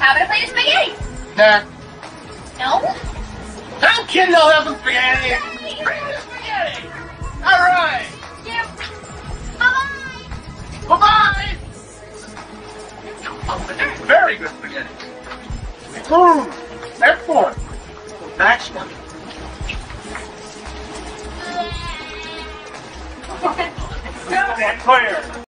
having a plate of spaghetti. Nah. No? I'm kidding, I'll have some spaghetti. Bring the spaghetti. All right. Yeah. Bye-bye. Bye-bye. Very good spaghetti. Excellent. Excellent. Clear.